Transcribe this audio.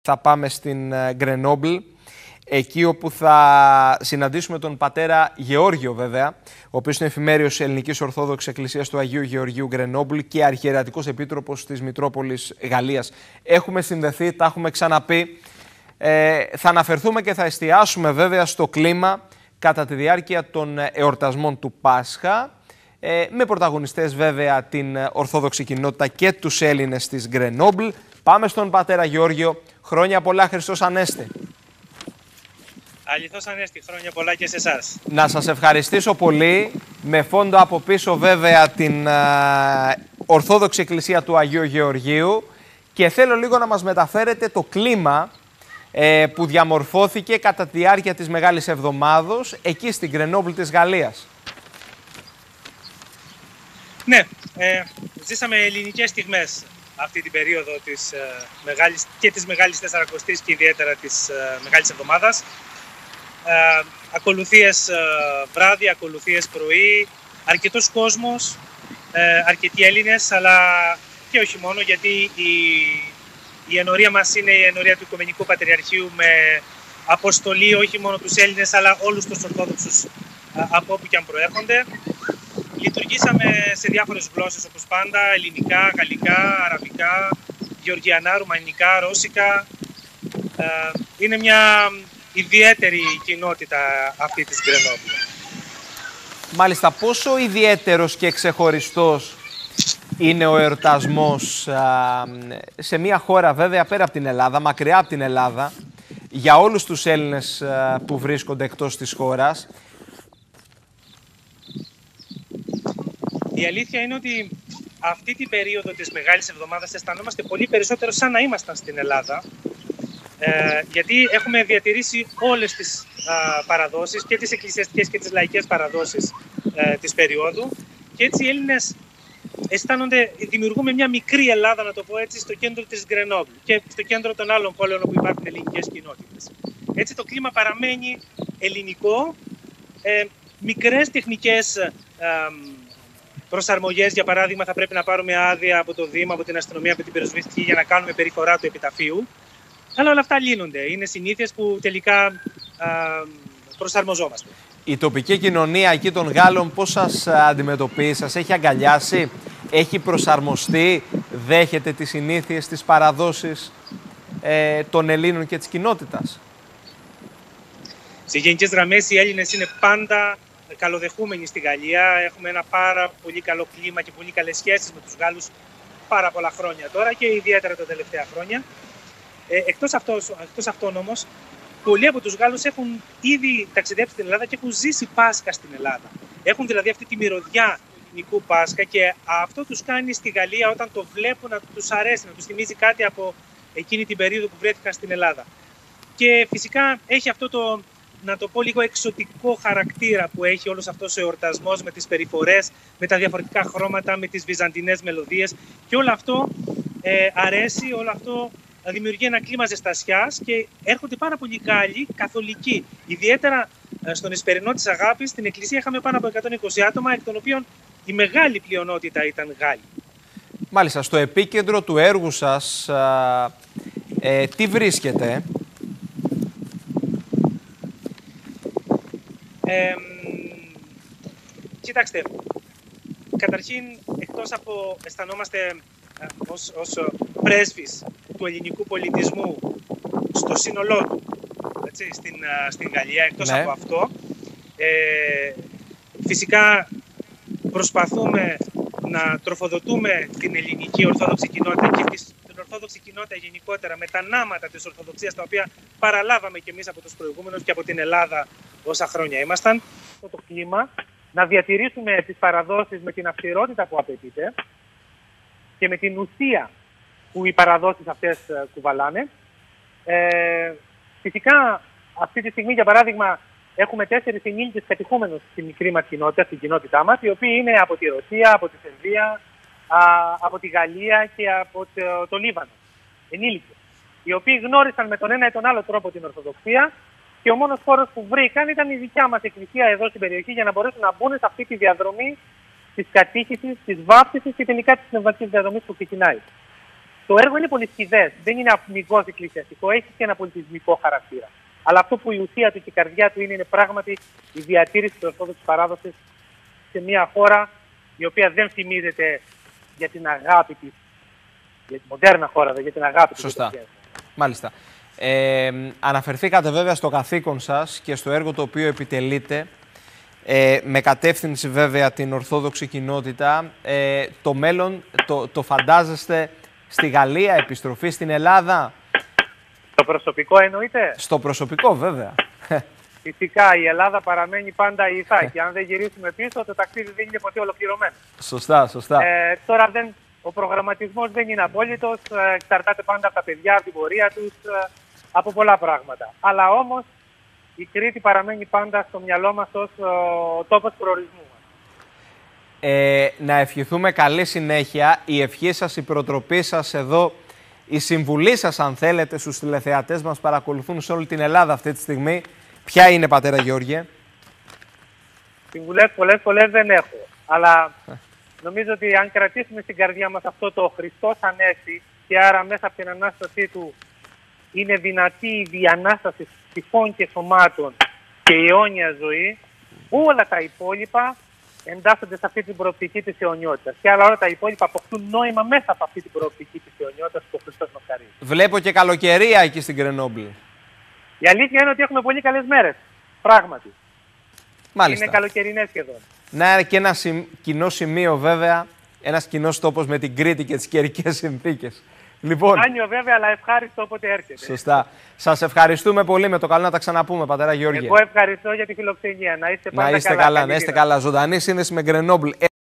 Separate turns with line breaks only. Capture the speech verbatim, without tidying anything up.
θα πάμε στην Γκρενόμπλ, εκεί όπου θα συναντήσουμε τον πατέρα Γεώργιο βέβαια, ο οποίος είναι εφημέριος Ελληνικής Ορθόδοξης Εκκλησίας του Αγίου Γεωργίου Γκρενόμπλ και αρχιερατικός επίτροπος της Μητρόπολης Γαλλίας. Έχουμε συνδεθεί, τα έχουμε ξαναπεί. Ε, θα αναφερθούμε και θα εστιάσουμε βέβαια στο κλίμα κατά τη διάρκεια των εορτασμών του Πάσχα, ε, με πρωταγωνιστές βέβαια την Ορθόδοξη κοινότητα και τους Έλληνες της Γκρενόμπλ. Πάμε στον πατέρα Γεώργιο. Χρόνια πολλά, Χριστός Ανέστη.
Αληθώς Ανέστη, χρόνια πολλά και σε εσάς.
Να σας ευχαριστήσω πολύ. Με φόντο από πίσω βέβαια την α, Ορθόδοξη Εκκλησία του Αγίου Γεωργίου, και θέλω λίγο να μας μεταφέρετε το κλίμα ε, που διαμορφώθηκε κατά τη διάρκεια της Μεγάλης Εβδομάδος εκεί στην Γκρενόμπλ της Γαλλίας.
Ναι, ε, ζήσαμε ελληνικές στιγμές αυτή την περίοδο της, ε, μεγάλης, και της Μεγάλης Τεσσαρακοστής και ιδιαίτερα της ε, Μεγάλης Εβδομάδας. Ε, ακολουθίες ε, βράδυ, ακολουθίες πρωί, αρκετός κόσμος, ε, αρκετοί Έλληνες, αλλά και όχι μόνο, γιατί η, η ενορία μας είναι η ενορία του Οικουμενικού Πατριαρχείου με αποστολή όχι μόνο τους Έλληνες, αλλά όλους τους Ορθόδοξους ε, από όπου και αν προέρχονται. Λειτουργήσαμε σε διάφορες γλώσσες όπως πάντα, ελληνικά, γαλλικά, αραβικά, γεωργιανά, ρουμανικά, ρώσικα. Ε, είναι μια ιδιαίτερη κοινότητα αυτή της Γκρενόμπλ.
Μάλιστα, πόσο ιδιαίτερος και ξεχωριστός είναι ο εορτασμός α, σε μια χώρα βέβαια πέρα από την Ελλάδα, μακριά από την Ελλάδα, για όλους τους Έλληνες α, που βρίσκονται εκτός της χώρας?
Η αλήθεια είναι ότι αυτή την περίοδο της Μεγάλης Εβδομάδας αισθανόμαστε πολύ περισσότερο σαν να ήμασταν στην Ελλάδα, ε, γιατί έχουμε διατηρήσει όλες τις α, παραδόσεις, και τις εκκλησιαστικές και τις λαϊκές παραδόσεις ε, της περίοδου, και έτσι οι Έλληνες αισθάνονται, δημιουργούμε μια μικρή Ελλάδα, να το πω έτσι, στο κέντρο της Γκρενόμπλ και στο κέντρο των άλλων πόλεων όπου υπάρχουν ελληνικές κοινότητες. Έτσι το κλίμα παραμένει ελληνικό, ε, μικρές τεχνικές ε, προσαρμογές, για παράδειγμα, θα πρέπει να πάρουμε άδεια από το Δήμο, από την αστυνομία, από την πυροσβεστική για να κάνουμε περιφορά του επιταφείου. Αλλά όλα αυτά λύνονται. Είναι συνήθειες που τελικά α, προσαρμοζόμαστε.
Η τοπική κοινωνία εκεί των Γάλλων πώς σας αντιμετωπίζει, σας έχει αγκαλιάσει, έχει προσαρμοστεί, δέχεται τις συνήθειες, τις παραδόσεις ε, των Ελλήνων και της κοινότητας?
Σε γενικές γραμμές οι Έλληνες είναι πάντα καλοδεχούμενοι στη Γαλλία. Έχουμε ένα πάρα πολύ καλό κλίμα και πολύ καλές σχέσεις με τους Γάλλους πάρα πολλά χρόνια τώρα και ιδιαίτερα τα τελευταία χρόνια. Ε, εκτός, αυτός, εκτός αυτών όμως, πολλοί από τους Γάλλους έχουν ήδη ταξιδέψει στην Ελλάδα και έχουν ζήσει Πάσχα στην Ελλάδα. Έχουν δηλαδή αυτή τη μυρωδιά νικού Πάσχα και αυτό τους κάνει στη Γαλλία, όταν το βλέπουν, να τους αρέσει, να τους θυμίζει κάτι από εκείνη την περίοδο που βρέθηκαν στην Ελλάδα. Και φυσικά έχει αυτό το, να το πω λίγο, εξωτικό χαρακτήρα που έχει όλος αυτός ο εορτασμός με τις περιφορές, με τα διαφορετικά χρώματα, με τις βυζαντινές μελωδίες, και όλο αυτό ε, αρέσει, όλο αυτό δημιουργεί ένα κλίμα ζεστασιάς και έρχονται πάρα πολλοί Γάλλοι καθολικοί. Ιδιαίτερα στον Εσπερινό της Αγάπης, στην εκκλησία είχαμε πάνω από εκατόν είκοσι άτομα, εκ των οποίων η μεγάλη πλειονότητα ήταν Γάλλοι. Μάλιστα, στο επίκεντρο του έργου σας α, ε, τι βρίσκεται? Ε, κοιτάξτε, καταρχήν, εκτός από αισθανόμαστε ως, ως πρέσβης του ελληνικού πολιτισμού στο σύνολό του, έτσι, στην, στην Γαλλία, εκτός ναι. από αυτό, ε, φυσικά προσπαθούμε να τροφοδοτούμε την ελληνική Ορθόδοξη κοινότητα και την Ορθόδοξη κοινότητα γενικότερα με τα νάματα της Ορθοδοξίας, τα οποία παραλάβαμε κι εμείς από τους προηγούμενους και από την Ελλάδα όσα χρόνια ήμασταν. Αυτό το κλίμα, να διατηρήσουμε τις παραδόσεις με την αυστηρότητα που απαιτείται και με την ουσία που οι παραδόσεις αυτές κουβαλάνε. Ε, φυσικά, αυτή τη στιγμή, για παράδειγμα, έχουμε τέσσερις ενήλικες πετυχούμενους στην μικρή μας κοινότητα, στην κοινότητά μας, οι οποίοι είναι από τη Ρωσία, από τη Σερβία, α, από τη Γαλλία και από το, το Λίβανο. Ενήλικες, οι οποίοι γνώρισαν με τον ένα ή τον άλλο τρόπο την Ορθοδοξία και ο μόνος χώρος που βρήκαν ήταν η δικιά μας εκκλησία εδώ στην περιοχή για να μπορέσουν να μπουν σε αυτή τη διαδρομή της κατήχησης, της βάπτισης και τελικά της πνευματικής διαδρομής που ξεκινάει. το έργο είναι πολυσχηδές, δεν είναι αμυγός εκκλησιαστικό, έχει και ένα πολιτισμικό χαρακτήρα. Αλλά αυτό που η ουσία του και η καρδιά του είναι, είναι πράγματι η διατήρηση της Ορθόδοξης παράδοσης σε μια χώρα η οποία δεν θυμίζεται για την αγάπη της, για τη μοντέρνα χώρα, για την αγάπη της.
Σωστά. Μάλιστα. Ε, αναφερθήκατε βέβαια στο καθήκον σας και στο έργο το οποίο επιτελείτε, ε, με κατεύθυνση βέβαια την Ορθόδοξη κοινότητα. Ε, το μέλλον το, το φαντάζεστε στη Γαλλία, επιστροφή στην Ελλάδα?
Στο προσωπικό εννοείται?
Στο προσωπικό βέβαια.
Φυσικά η Ελλάδα παραμένει πάντα η ΙΘΑ και αν δεν γυρίσουμε πίσω το ταξίδι δεν είναι ποτέ ολοκληρωμένο.
Σωστά, σωστά.
Ε, τώρα δεν, ο προγραμματισμός δεν είναι απόλυτος, εξαρτάται πάντα από τα παιδιά, από την πορεία τους, από πολλά πράγματα. Αλλά όμως η Κρήτη παραμένει πάντα στο μυαλό μας ως ο τόπος προορισμού μας.
Ε, να ευχηθούμε καλή συνέχεια. Η ευχή σας, η προτροπή σας εδώ, η συμβουλή σας αν θέλετε στους τηλεθεατές μας παρακολουθούν σε όλη την Ελλάδα αυτή τη στιγμή. Ποια είναι, πατέρα Γεώργιε?
Συμβουλές πολλές πολλές δεν έχω. Αλλά νομίζω ότι αν κρατήσουμε στην καρδιά μας αυτό το Χριστός Ανέστη και άρα μέσα από την Ανάστασή Του είναι δυνατή η διανάσταση ψυχών και σωμάτων και η αιώνια ζωή, όλα τα υπόλοιπα εντάσσονται σε αυτή την προοπτική της αιωνιότητας. Και άλλα όλα τα υπόλοιπα αποκτούν νόημα μέσα από αυτή την προοπτική της αιωνιότητας που ο Χριστός μας χαρίζει.
Βλέπω και καλοκαιρία εκεί στην Γκρενόμπλη.
Η αλήθεια είναι ότι έχουμε πολύ καλές μέρες. Πράγματι.
Μάλιστα.
Είναι καλοκαιρινές σχεδόν.
Να, και ένα συμ... κοινό σημείο βέβαια, ένας κοινός τόπος με την Κρήτη και τις καιρικές συνθήκες. Λοιπόν,
Άνιο βέβαια, αλλά ευχάριστο όποτε έρχεται.
Σωστά. Σας ευχαριστούμε πολύ. Με το καλό να τα ξαναπούμε, πατέρα Γεώργιε.
Εγώ ευχαριστώ για τη φιλοξενία. Να είστε πάντα
να είστε
καλά.
καλά, να είστε καλά. Ζωντανή σύνδεση με Γκρενόμπλ.